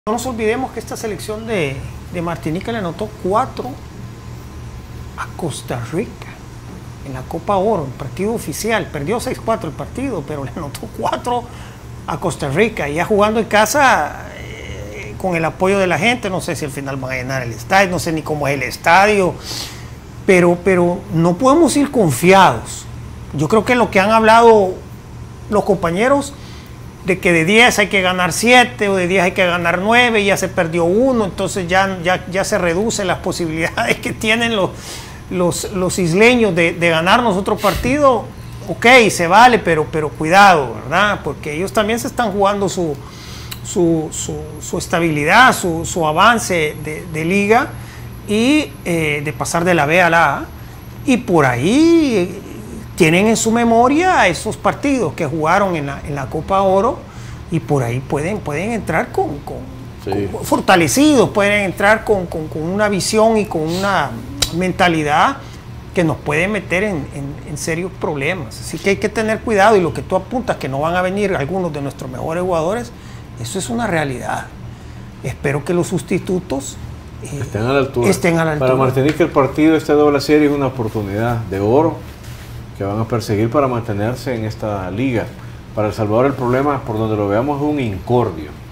No nos olvidemos que esta selección de Martinica le anotó 4 a Costa Rica en la Copa Oro, en partido oficial. Perdió 6-4 el partido, pero le anotó 4 a Costa Rica. Ya jugando en casa con el apoyo de la gente. No sé si al final van a llenar el estadio, no sé ni cómo es el estadio, pero no podemos ir confiados. Yo creo que lo que han hablado los compañeros, de que de 10 hay que ganar 7 o de 10 hay que ganar 9, ya se perdió 1, entonces ya se reducen las posibilidades que tienen los isleños de ganarnos otro partido. Ok, se vale, pero cuidado, ¿verdad? Porque ellos también se están jugando su estabilidad, su avance de liga y de pasar de la B a la A, y por ahí tienen en su memoria esos partidos que jugaron en la Copa Oro, y por ahí pueden entrar con fortalecidos, pueden entrar con una visión y con una mentalidad que nos puede meter en serios problemas. Así que hay que tener cuidado, y lo que tú apuntas, que no van a venir algunos de nuestros mejores jugadores, eso es una realidad. Espero que los sustitutos estén a la altura. Para Martinica, el partido, esta doble serie, es una oportunidad de oro que van a perseguir para mantenerse en esta liga. Para El Salvador el problema, por donde lo veamos, es un incordio.